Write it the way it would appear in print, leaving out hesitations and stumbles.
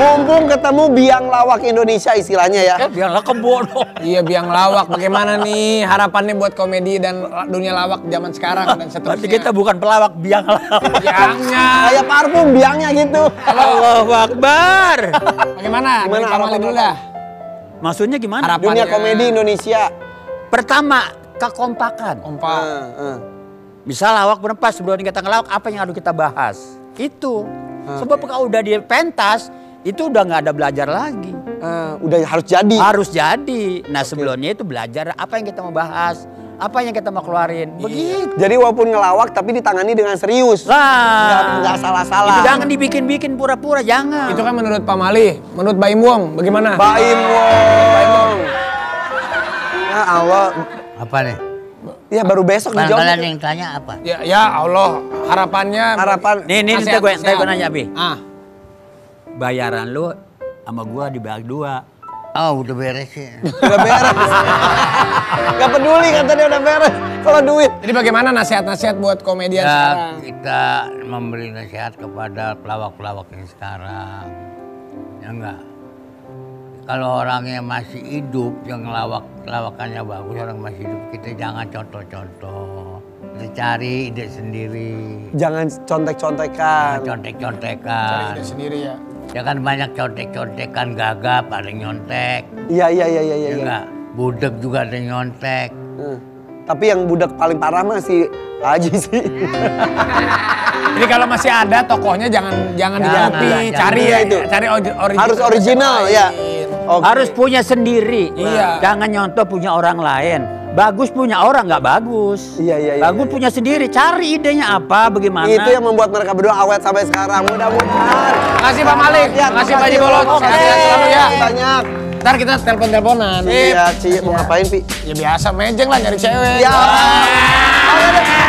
Mumpung ketemu biang lawak Indonesia istilahnya ya. Biang lawak kebodoh. Iya, biang lawak. Bagaimana nih harapannya buat komedi dan dunia lawak zaman sekarang dan seterusnya? Tapi kita bukan pelawak, biang lawak. Biangnya. Kayak parfum biangnya gitu. Allahu Akbar. Bagaimana? Gimana Dari Pak Mali dulu dah. Maksudnya gimana? Harapannya. Dunia komedi Indonesia. Pertama, kekompakan. Kompak. Misal lawak berempat sebelum kita ngelawak, apa yang harus kita bahas? Itu. Sebab kalau udah di pentas, itu udah nggak ada belajar lagi. Udah harus jadi. Harus jadi. Nah sebelumnya itu belajar apa yang kita mau bahas, apa yang kita mau keluarin. Begitu. Jadi walaupun ngelawak tapi ditangani dengan serius. Lah. Nggak salah-salah. Jangan dibikin-bikin pura-pura, jangan. Itu kan menurut Pak Mali. Menurut Baim Wong, bagaimana? Baim Wong. Ya Allah. Apa nih? Ya baru besok dijawab. Kalian yang tanya apa? Ya Allah, harapannya. Harapan. Nih, Nasihat. gue nanya, Bi. Bayaran Bayaran lu sama gua dibagi 2. Oh, udah beres ya. Udah beres. Gak peduli kan tadi udah beres. Kalau duit. Jadi bagaimana nasihat-nasihat buat komedian sekarang? Kita memberi nasihat kepada pelawak-pelawak yang sekarang. Ya enggak? Kalau orangnya masih hidup, yang lawakannya bagus, orang masih hidup, kita jangan contoh-contoh. Kita cari ide sendiri. Jangan contek-contekan. Contek-contekan. Cari ide sendiri ya. Ya kan banyak contek-contekan gagap, ada yang nyontek. Iya. Ya enggak? Budek juga ada yang nyontek. Tapi yang budak paling parah mah si Haji sih. Jadi kalau masih ada tokohnya jangan di-copy, cari ya itu. Cari original. Harus original ya. Okay. Harus punya sendiri. Iya. Jangan nyontoh punya orang lain. Bagus punya orang nggak bagus. Iya. Bagus punya sendiri. Cari idenya apa, bagaimana. Itu yang membuat mereka berdua awet sampai sekarang. Mudah-mudahan. Makasih Pak Malik. Makasih Pak Haji Bolot. Sehat-sehat selalu ya. Banyak. Ntar kita telepon-teleponan. Iya, Ci, mau ngapain, Pi? Ya biasa mejeng lah nyari cewek. Ya.